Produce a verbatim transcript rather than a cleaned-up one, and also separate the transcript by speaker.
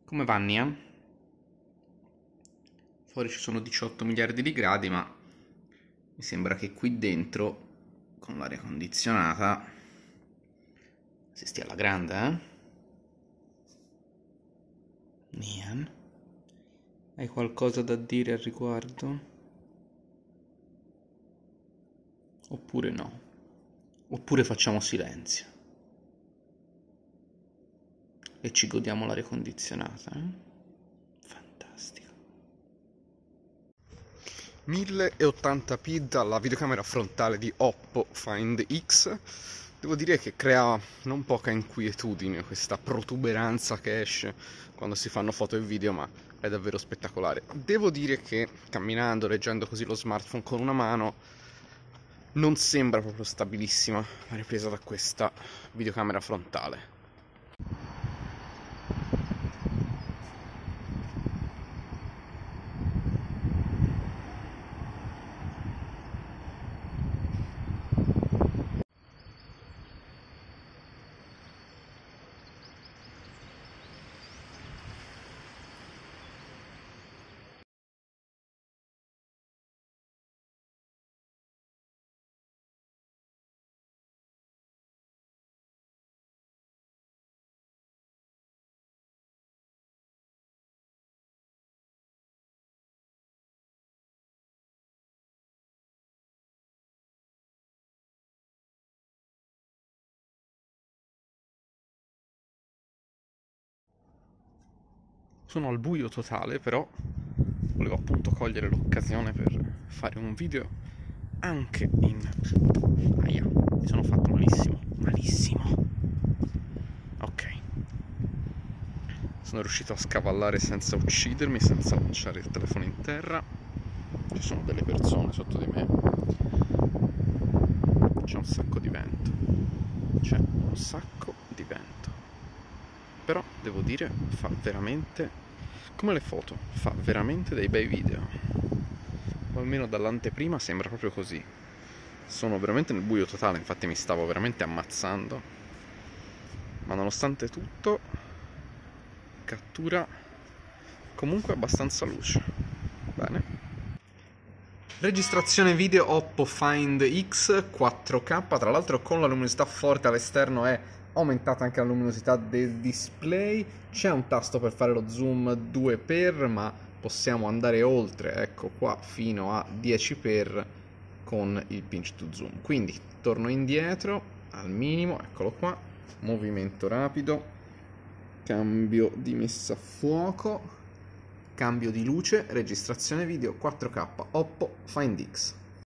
Speaker 1: Come va, Nia? Fuori ci sono diciotto miliardi di gradi, ma mi sembra che qui dentro, con l'aria condizionata, si stia alla grande, eh? Nian? Hai qualcosa da dire al riguardo? Oppure no? Oppure facciamo silenzio e ci godiamo l'aria condizionata, eh? Fantastico.
Speaker 2: mille ottanta p dalla videocamera frontale di Oppo Find X. Devo dire che crea non poca inquietudine questa protuberanza che esce quando si fanno foto e video, ma è davvero spettacolare. Devo dire che camminando, leggendo così lo smartphone con una mano, non sembra proprio stabilissima la ripresa da questa videocamera frontale.
Speaker 1: Sono al buio totale, però volevo appunto cogliere l'occasione per fare un video anche in... Aia, mi sono fatto malissimo, malissimo. Ok. Sono riuscito a scavallare senza uccidermi, senza lanciare il telefono in terra. Ci sono delle persone sotto di me. C'è un sacco di vento. C'è un sacco di vento. Però devo dire, fa veramente... come le foto, fa veramente dei bei video. O almeno dall'anteprima sembra proprio così. Sono veramente nel buio totale, infatti mi stavo veramente ammazzando. Ma nonostante tutto, cattura comunque abbastanza luce. Bene. Registrazione video Oppo Find X quattro K, tra l'altro con la luminosità forte all'esterno è aumentata anche la luminosità del display. C'è un tasto per fare lo zoom due x, ma possiamo andare oltre, ecco qua, fino a dieci x con il pinch to zoom. Quindi torno indietro al minimo, eccolo qua, movimento rapido, cambio di messa a fuoco, cambio di luce, registrazione video quattro K Oppo Find X.